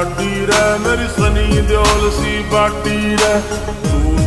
लाडी रे मेरी सनी दियोल सी बाटी रे। तू